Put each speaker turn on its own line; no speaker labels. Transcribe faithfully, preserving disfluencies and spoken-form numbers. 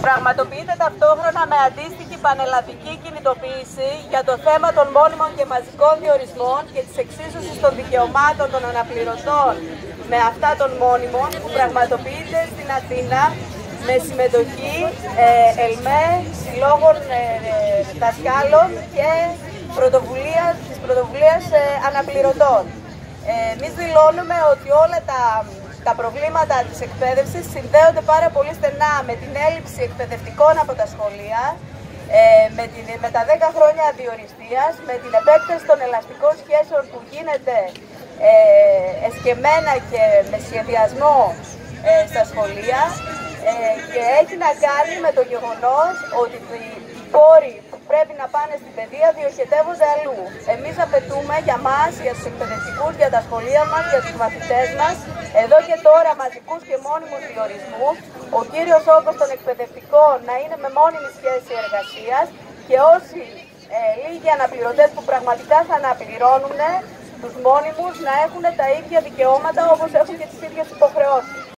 Πραγματοποιείται ταυτόχρονα με αντίστοιχη πανελλαδική κινητοποίηση για το θέμα των μόνιμων και μαζικών διορισμών και της εξίσωσης των δικαιωμάτων των αναπληρωτών με αυτά των μόνιμων, που πραγματοποιείται στην Αθήνα με συμμετοχή ε, ΕΛΜΕ, συλλόγων ε, ε, δασκάλων και πρωτοβουλία, της πρωτοβουλίας ε, αναπληρωτών. Ε, εμείς δηλώνουμε ότι όλα τα, τα προβλήματα της εκπαίδευσης συνδέονται πάρα πολύ στενά με την έλλειψη εκπαιδευτικών από τα σχολεία, ε, με, την, με τα δέκα χρόνια διοριστείας, με την επέκταση των ελαστικών σχέσεων που γίνεται ε, εσκεμμένα και με σχεδιασμό ε, στα σχολεία, ε, και έχει να κάνει με το γεγονός ότι οι πόροι που πρέπει να πάνε στην παιδεία διοχετεύονται αλλού. Εμείς απαιτούμε για μας, για τους εκπαιδευτικούς, για τα σχολεία μας, για τους μαθητές μας, εδώ και τώρα μαζικούς και μόνιμους διορισμούς, ο κύριος όγκος των εκπαιδευτικών να είναι με μόνιμη σχέση εργασίας και όσοι ε, λίγοι αναπληρωτές που πραγματικά θα αναπληρώνουν τους μόνιμους να έχουν τα ίδια δικαιώματα όπως έχουν και τις ίδιες υποχρεώσεις.